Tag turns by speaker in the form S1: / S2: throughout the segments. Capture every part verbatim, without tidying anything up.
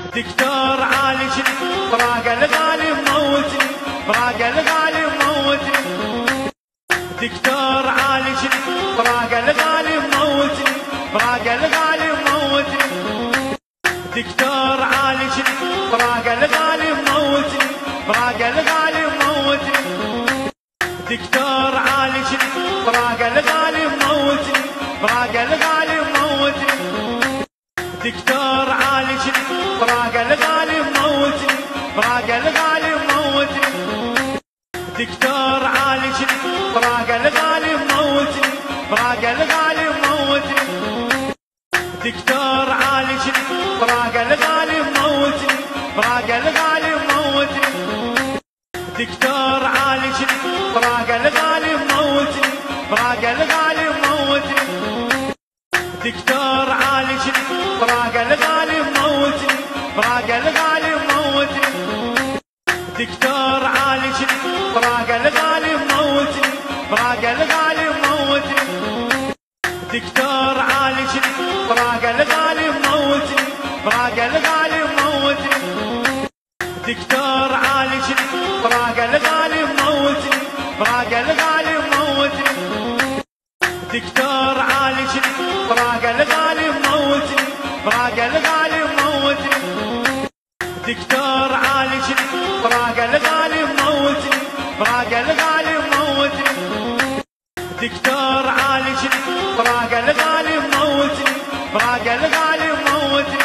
S1: دكتور عالجني فراق الغالي موتني فراق الغالي موتني دكتور عالجني فراق الغالي موتني فراق الغالي موتني دكتور عالجني فراق الغالي موتني فراق الغالي موتني دكتور عالجني فراق الغالي موتني فراق الغالي موتني دكتور عالجني فراق الغالي موتني فراق الغالي موتني دكتور عالجني فراق الغالي موتني فراق الغالي موتني دكتور عالجني فراق الغالي موتني فراق الغالي موتني دكتور عالجني فراق الغالي موتني فراق الغالي موتني دكتور عالجني فراق الغالي موتني فراق الغالي موتني دكتور عالجني فراق الغالي موتني فراق الغالي موتني دكتور عالجني فراق الغالي موتني فراق الغالي موتني دكتور عالجني فراق الغالي موتني فراق الغالي موتني دكتور عالجني فراق الغالي موتني فراق الغالي موتني دكتور عالجني فراق الغالي موتني فراق الغالي موتني دكتور عالجني فراق الغالي موتني فراق الغالي موتني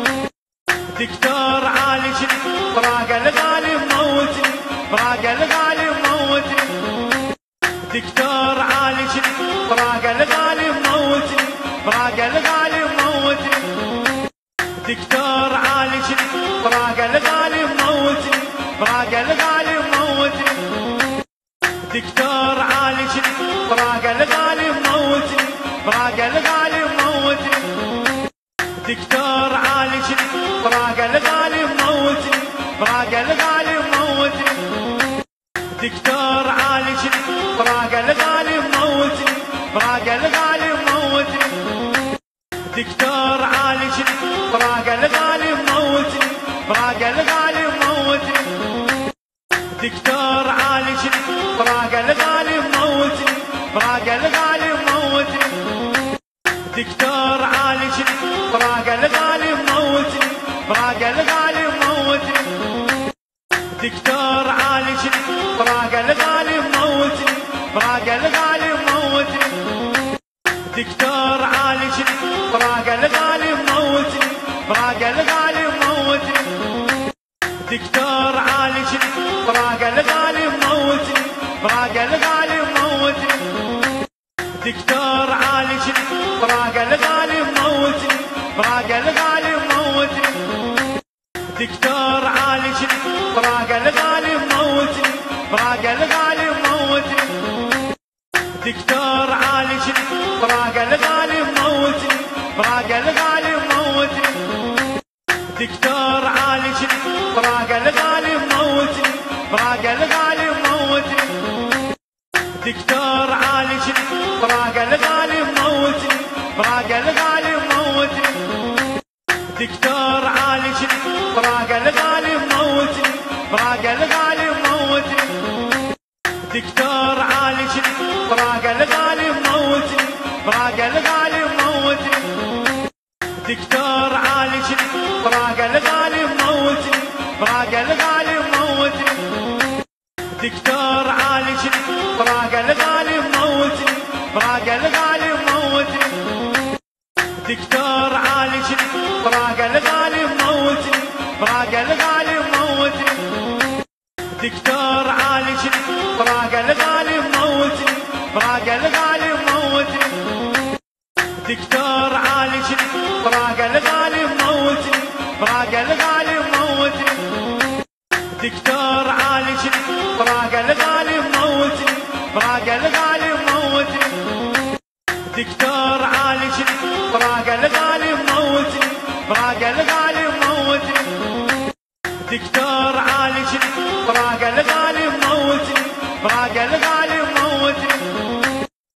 S1: دكتور عالجني فراق الغالي موتني فراق الغالي موتني دكتور عالجني فراق الغالي موتني فراق الغالي موتني دكتور عالجني فراق الغالي موتني فراق الغالي موتني دكتور عالجني فراق الغالي موتني فراق الغالي موتني دكتور عالجني فراق الغالي موتني فراق الغالي موتني دكتور عالجني فراق الغالي موتني فراق الغالي موتني دكتور عالجني فراق الغالي موتني فراق الغالي موتني دكتور عالجني فراق الغالي موتني فراق الغالي موتني دكتور عالجني فراق الغالي موتني فراق الغالي موتني دكتور عالجني فراق الغالي موتني فراق الغالي موتني دكتور عالجني فراق الغالي موتني فراق الغالي موتني دكتور عالجني فراق الغالي موتني فراق الغالي موتني دكتور عالجني فراق الغالي موتني فراق الغالي موتني دكتور عالجني فراق الغالي موتني فراق الغالي موتني دكتور عالجني فراق الغالي موتني فراق الغالي موتني دكتور عالجني فراق الغالي موتني فراق الغالي موتني دكتور عالجني فراق الغالي موتني فراق الغالي موتني دكتور عالجني فراق الغالي موتني فراق الغالي موتني دكتور عالجني فراق الغالي موتني فراق الغالي موتني دكتور عالجني فراق الغالي موتني فراق الغالي موتني دكتور عالجني فراق الغالي موتني فراق الغالي موتني دكتور عالجني فراق الغالي موتني فراق الغالي موتني دكتور عالجني فراق الغالي موتني فراق الغالي موتني دكتور عالجني فراق الغالي موتني فراق الغالي موتني دكتور عالجني فراق الغالي موتني فراق الغالي موتني دكتور عالجني فراق الغالي موتني فراق الغالي موتني دكتور